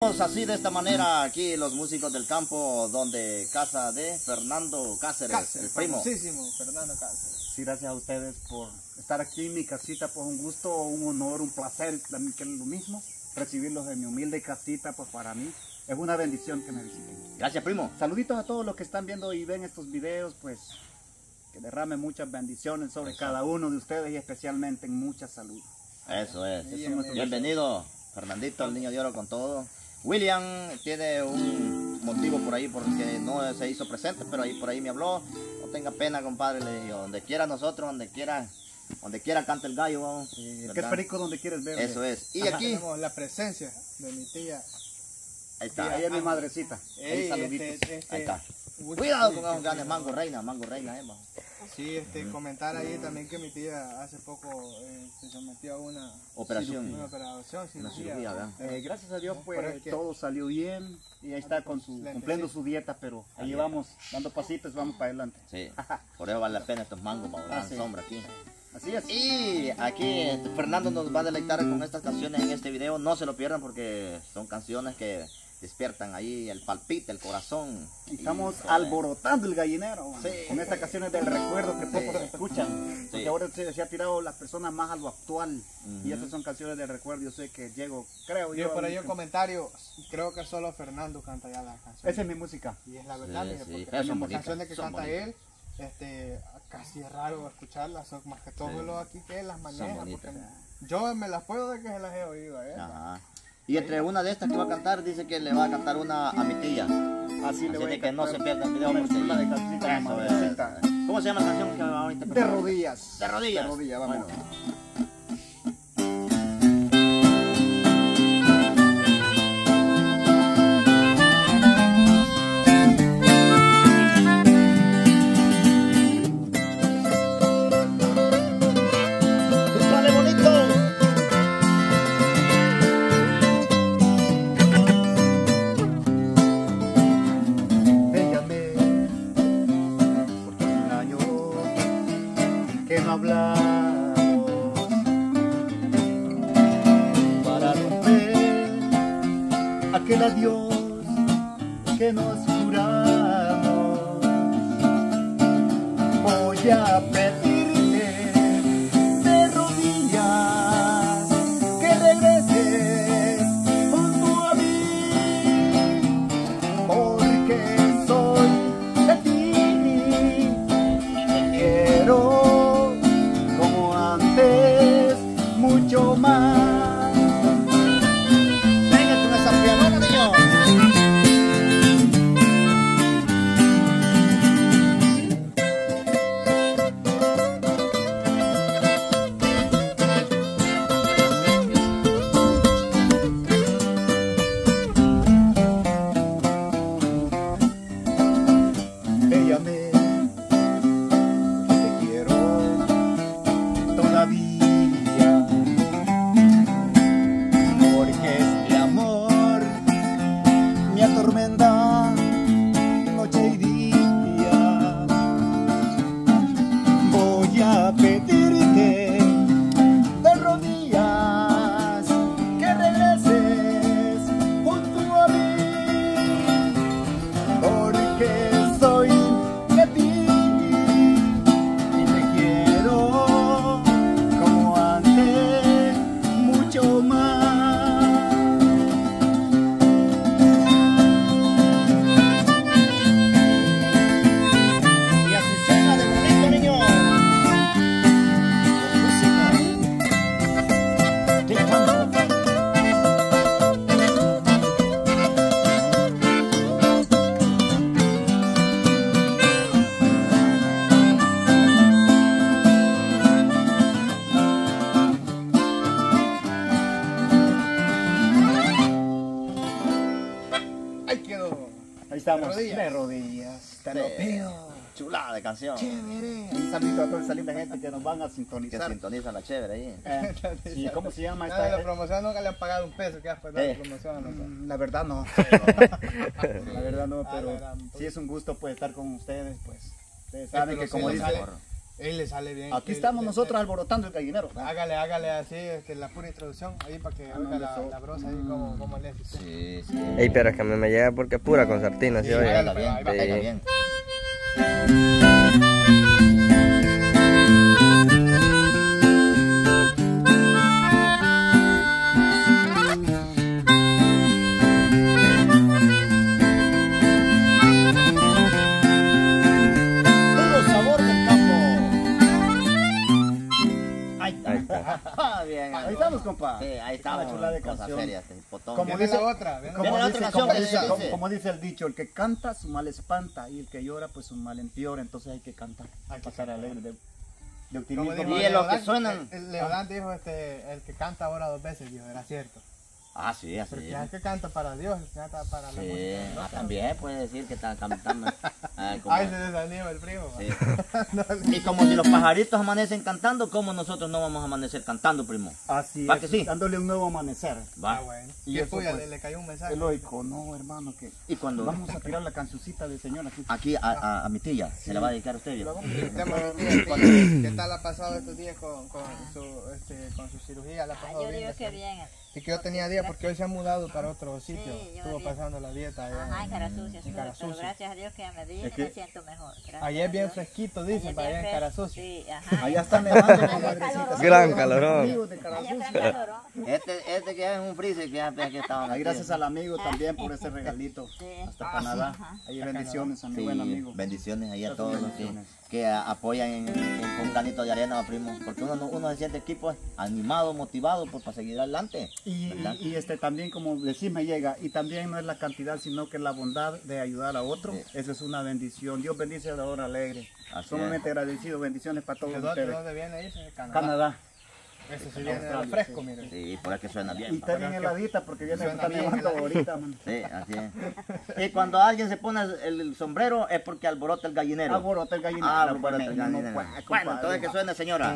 Estamos así de esta manera aquí los músicos del campo, donde casa de Fernando Cáceres, el primo. Famosísimo Fernando Cáceres. Sí, gracias a ustedes por estar aquí en mi casita, pues un gusto, un honor, un placer, también que es lo mismo, recibirlos en mi humilde casita, pues para mí es una bendición que me visiten. Gracias, primo. Saluditos a todos los que están viendo y ven estos videos, pues que derramen muchas bendiciones sobre cada uno de ustedes y especialmente en mucha salud. Eso es. Eso Bienvenido, Fernandito, el niño de oro con todo. William tiene un motivo por ahí porque no se hizo presente, pero ahí por ahí me habló. No tenga pena, compadre, le digo, donde quiera nosotros, donde quiera canta el gallo, vamos. que es perico donde quieres ver. Eso es. Y Ajá, aquí tenemos la presencia de mi tía. ahí está. Ahí es mi madrecita. Ahí saluditos. Ahí está. Cuidado con esos grandes mango reina, vamos. Sí, comentar ahí también que mi tía hace poco se sometió a una Operación. cirugía. Cirugía, ¿verdad? Gracias a Dios, Pero pues es que- todo salió bien y ahí está cumpliendo su dieta, pero ahí vamos dando pasitos, vamos para adelante. Sí. Por eso vale la pena estos mangos para volar en sí. sombra aquí. Así es. Y aquí Fernando nos va a deleitar con estas canciones en este video. No se lo pierdan porque son canciones que despiertan ahí el palpite, el corazón. Y estamos Y, alborotando el gallinero Sí. con estas canciones del recuerdo que pocos Sí. escuchan. Porque Sí. ahora se ha tirado las personas más a lo actual. Y Ujú. estas son canciones del recuerdo. Yo sé que llego, creo Yo por ahí a un comentario, creo que solo Fernando canta ya la canción. esa es mi música. Y es la verdad, Sí, mire, sí, porque pero son las bonitas, canciones que son canta bonitas. él, casi es raro escucharlas, son más que todo Sí. lo aquí que él las maneja, bonitas. porque yo me las puedo de que se las he oído a él. Ajá. Y entre una de estas que va a cantar, dice que le va a cantar una a mi tía. Así le Así voy de a que no se cantar. pierda el video. Una Porque chula de cancioncita, Eso madrecita. es. ¿Cómo se llama la canción que va a interpretar? De rodillas. De rodillas. De rodillas, vamos. Bueno. ¡Vale, bonito! Véngame, porque hace un año que no hablamos, para romper aquel adiós que nos juramos. Voy a pedirte de rodillas que regreses junto a mí, porque soy de ti y te quiero como antes, mucho más. Venga con esa pianona, niño. Véame, porque te quiero todavía, porque este amor me atormenta noche y día. Voy a pedirte de rodillas que regreses junto a mí, porque soy de ti y te quiero como antes, mucho más. Y así suena de bonito, niño. Música del campo. Ahí quedó. Ahí estamos, De rodillas. de rodillas, te lo Sí. pido. Chulada de canción. Chévere. Un saludo a toda esa linda gente que nos van a Que sintonizar. sintonizan la chévere ahí. Sí, ¿cómo se llama Nada de la esta? promoción, nunca le han pagado un peso, que después de la promoción. La verdad no. La verdad no, pero sí es un gusto pues estar con ustedes, pues. Ustedes saben que como sí, dice, Él le sale bien. Aquí estamos nosotros alborotando el gallinero. Hágale así la pura introducción ahí para que oiga la brosa ahí como le dice. Sí, sí. Ey, pero es que a mí me llega porque es pura concertina, ¿sí? Sí, Oye? Pega bien, ahí va. pega bien. Puro sabor del campo. Ahí Ahí está. está. Ah, bien. Ahí estamos, compa. Sí, ahí estamos. Una chula de Cosas canción. serias, potón. Como Viene dice- la otra. Viene Viene la otra canción como que dice- dice. como dice el dicho, el que canta su mal espanta y el que llora pues su mal empeora, entonces hay que cantar, Hay que pasar cantar. alegre de Como optimismo. dijo Y en lo que Leodán, suenan. Leodán dijo el que canta ahora 2 veces, dijo, era cierto. Ah, sí, así Porque es. el que canta para Dios, el que canta para la Sí, música. ah, también puede decir que está cantando. Como- Ay, se desanima el primo. sí. Y como si los pajaritos amanecen cantando, ¿cómo nosotros no vamos a amanecer cantando, primo? Así ¿Va es, que sí? dándole un nuevo amanecer. Va. Ah, bueno. Y Y eso, puya, pues, le cayó un mensaje. Es lógico, no, hermano, que Y cuando vamos a tirar la cancioncita del Señor aquí. aquí a mi tía, ¿se la va a dedicar a usted, viejo? ¿Qué tal ha pasado estos días con su cirugía? ¿La ha Ah, pasado yo bien? digo que bien. Sí, que yo tenía días porque hoy se ha mudado para otro sitio. yo Estuvo bien. pasando la dieta allá. Ajá, en cara sucia, En Cara pero Sucia. gracias a Dios que ya me vine, Es que me siento mejor. Gracias Allá es a bien Dios. fresquito, Allá dicen, es para allá bien en Cara fresco, Sucia. Sí, ajá. Allá está nevando, Allá comadrecita. calorón. Gran calorón. Amigos de Cara Allá Sucia. está calorón. Este que es un freezer que ya que estaban Ahí aquí. gracias al amigo también por ese regalito. Sí. Hasta Canadá. Ajá. Ahí bendiciones a mi Sí, buen amigo. bendiciones ahí a Muchas todos los bendiciones. que apoyan con un granito de arena, primo, porque uno se siente aquí pues animado, motivado pues, para seguir adelante. Y, ¿verdad? también, como decís, me llega, y también no es la cantidad, sino que la bondad de ayudar a otro. Sí. Eso es una bendición. Dios bendice a la hora alegre. Así Sumamente agradecido. Bendiciones para todos ¿De ustedes. dónde viene ahí? De Canadá. Canadá. Eso sí viene de Australia, fresco, sí. mire. Sí, por eso suena bien. Y está bien heladita porque viene Suena está bien nevando heladita. ahorita, man. Sí, así es. Y cuando alguien se pone el sombrero es porque alborota el gallinero. Alborota el gallinero. Ah, pues, alborota el no, gallinero. pues, Bueno, compadre. entonces que suene, señora.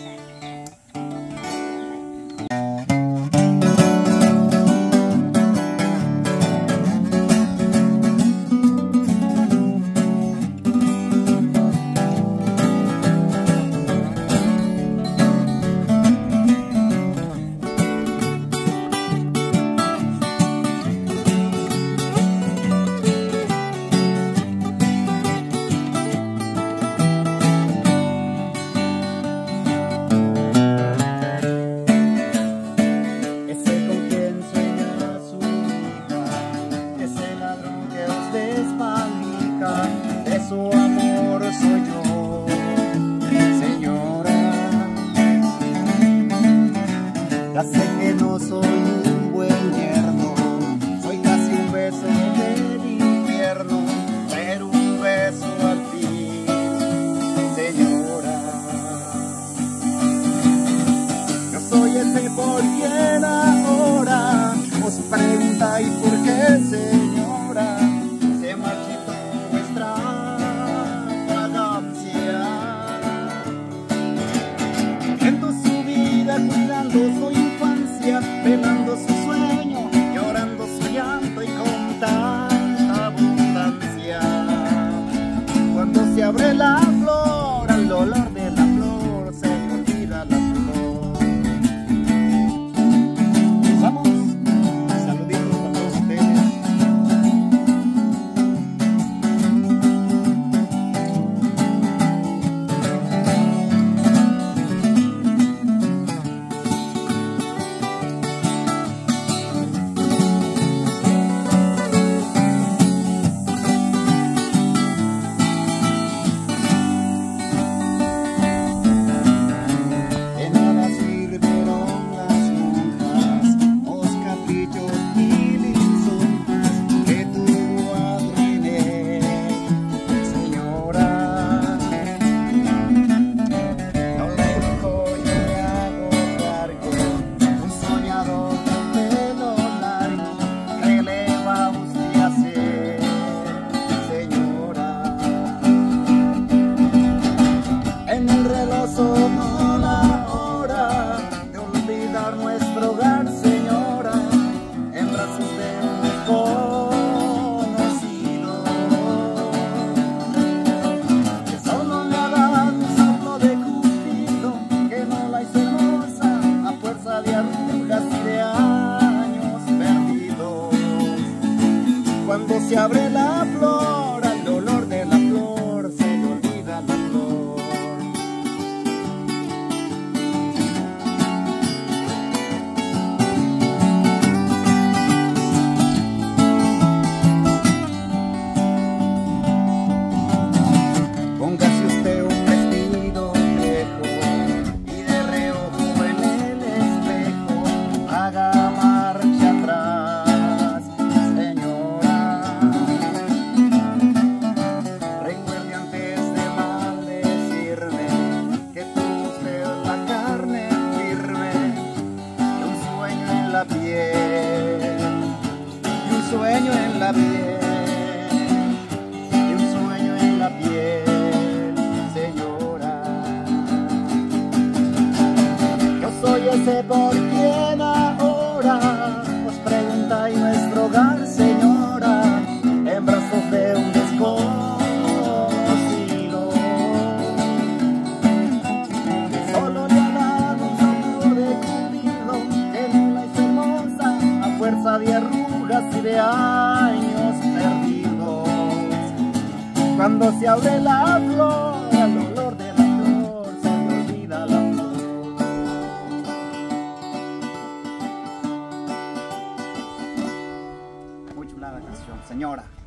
Ese con quien sueña su hija, ese ladrón que os desvalija, de su amor soy yo, señora. Ya sé que no soy un buen yerno, soy casi un beso del invierno, pero un beso al fin, señora. Yo soy ese por quien ahora os pregunta y por qué, señora, se marchitó vuestra fragancia. Viendo su vida, cuidando su infancia, velando su sueño, llorando su llanto y con tanta abundancia. Cuando se abre la flor, al olor de la flor se olvida la flor. Vamos, saluditos a todos ustedes. Cuando se abre la flor, al olor de la flor se le olvida la flor. Póngase usted un vestido viejo y de reojo en el espejo haga marcha atrás, señora. Recuerde antes de maldecirme que tuvo usted la carne firme y un sueño en la piel, y un sueño en la piel, y un sueño en la piel. Soy ese por quien ahora os pregunta en nuestro hogar, señora, en brazos de un desconocido. Solo le ha dado un saludo de Cupido, que no la hizo hermosa a fuerza de arrugas y de años perdidos. Cuando se abre la flor, al olor de la flor se le olvida la flor. Muy chula la canción, señora.